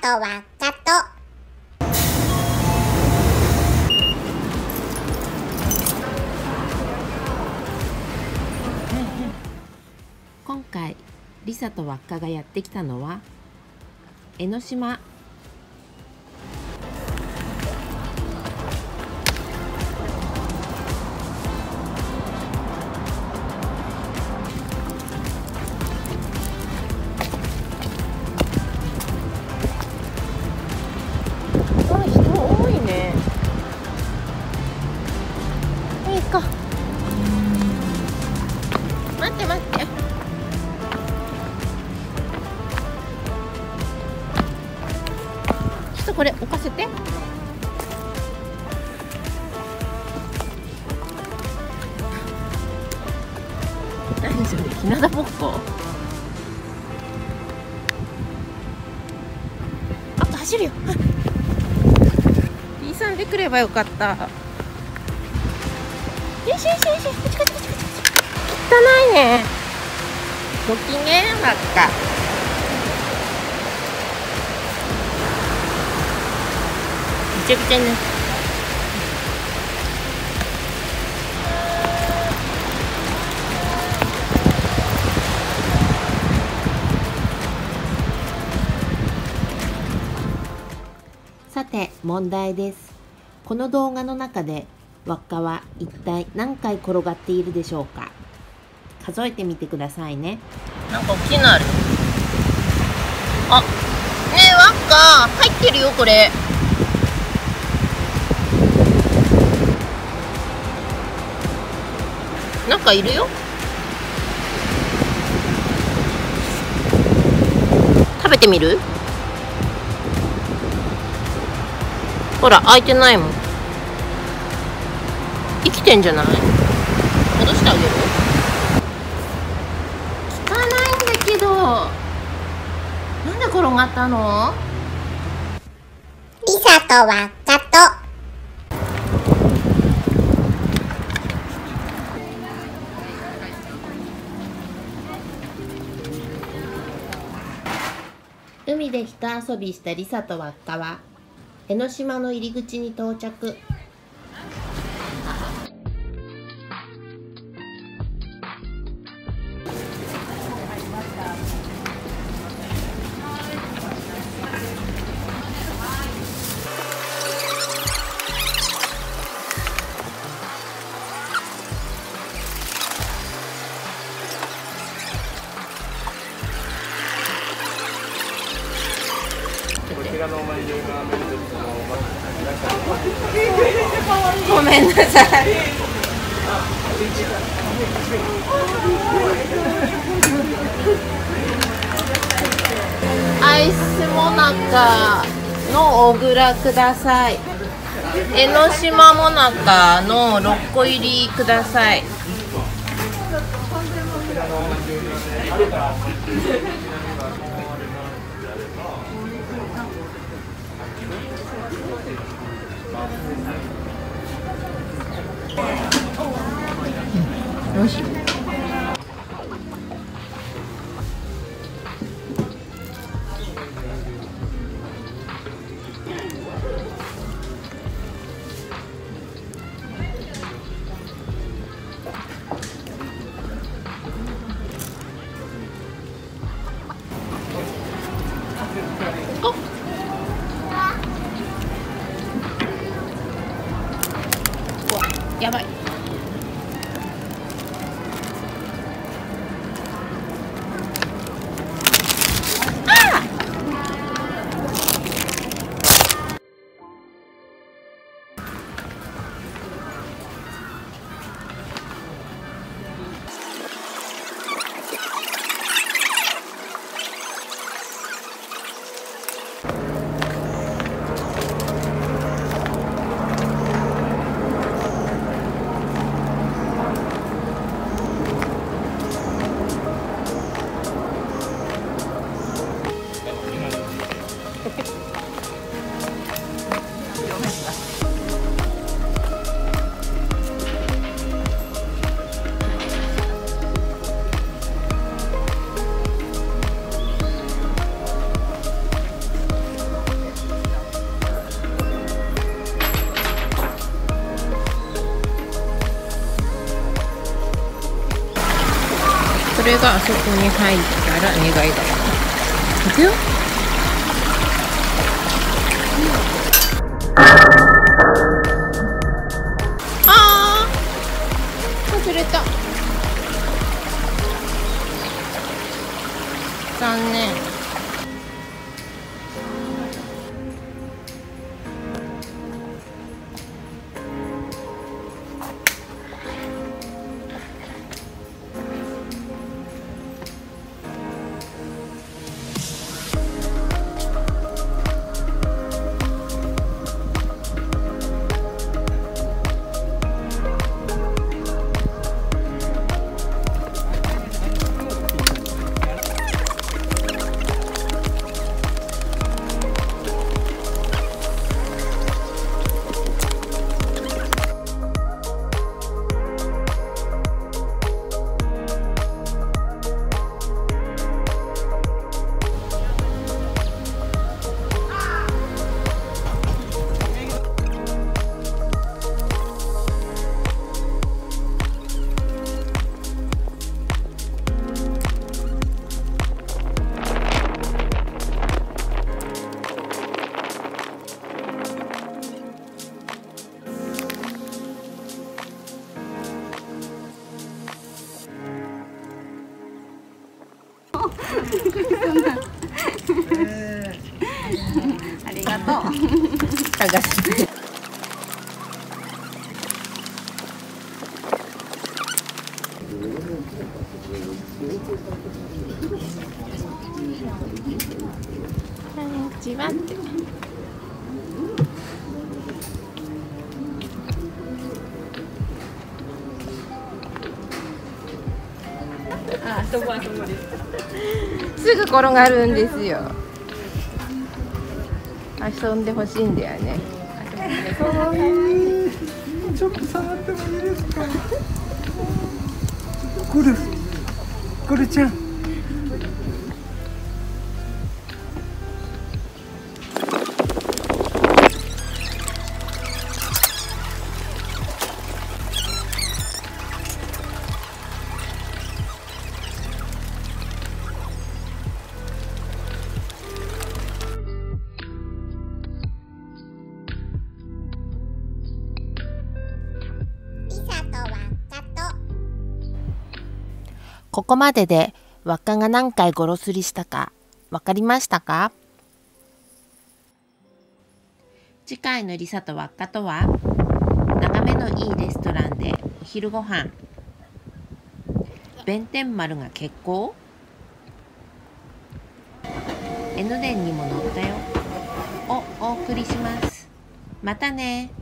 輪っかと。 今回リサと輪っかがやってきたのは江ノ島。人多いね。いいか。待って待って。ちょっとこれ置かせて。何それ、ひなたぼっこ。あと走るよ。B さんで来ればよかった。よしよしよし、こっちこっちこっちこっち。汚いね。ご機嫌ばっか。めちゃくちゃね。さて問題です。この動画の中で輪っかは一体何回転がっているでしょうか。数えてみてくださいね。なんか大きいのある。あ、ねえ輪っか入ってるよこれ。なんかいるよ。食べてみる？ほら開いてないもん。生きてんじゃない？戻してあげる？効かないんだけど。なんで転がったの？ リサと輪っかと。 海で一遊びしたリサと輪っかは江ノ島の入り口に到着。ごめんなさい。アイスモナカの小倉ください。江ノ島モナカの6個入りください。よし。やばい。 それがあそこに入ったら願いがいくよ。あー、外れた。残念。 ありがとう。 探して。こんにちはって。 あそこです。 すぐ転がるんですよ。遊んでほしいんだよね。 かわいい。ちょっと触ってもいいですか。くるちゃん。 ここまでで輪っかが何回ゴロすりしたかわかりましたか？次回のリサと輪っかとは、眺めのいいレストランでお昼ご飯、弁天丸が欠航？江ノ電にも乗ったよをお送りします。またね。